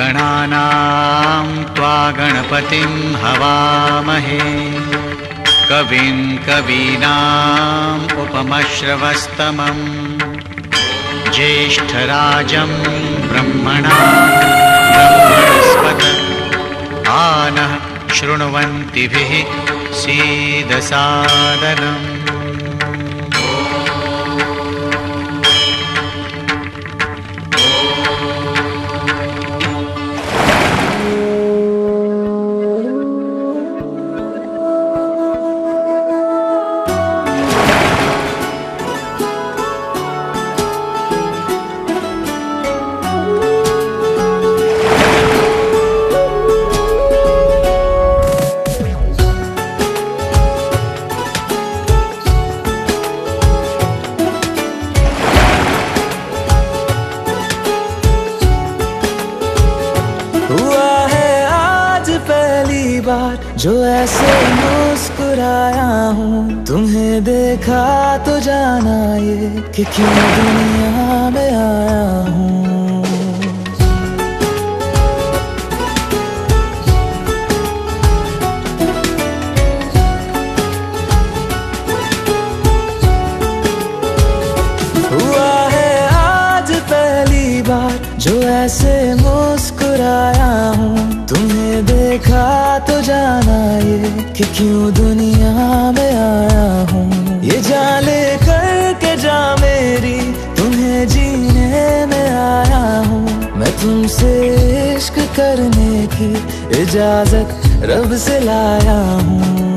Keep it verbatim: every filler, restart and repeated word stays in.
गणानां त्वा गणपतिं हवामहे कविं कवीनाम् उपमश्रवस्तमम् ज्येष्ठराजं ब्रह्मणां ब्रह्मणस्पत आनः शृण्वन्तिभिः सीदसादनम्। जो ऐसे मुस्कुराया हूँ, तुम्हें देखा तो जाना ये कि क्यों दुनिया में आया हूँ। हुआ है आज पहली बार जो ऐसे मुस्कुराया हूँ, तुम्हें देखा तो जाना ये कि क्यों दुनिया में आया हूँ। ये जान ले करके जा मेरी तुम्हें जीने में आया हूँ। मैं तुमसे इश्क करने की इजाजत रब से लाया हूँ।